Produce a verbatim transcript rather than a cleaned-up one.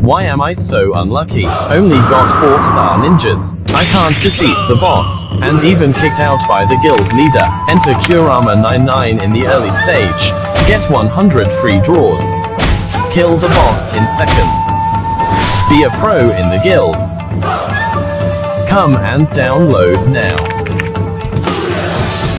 Why am I so unlucky? Only got four star ninjas. I can't defeat the boss, and even kicked out by the guild leader. Enter Kurama ninety-nine in the early stage to get one hundred free draws. Kill the boss in seconds. Be a pro in the guild. Come and download now.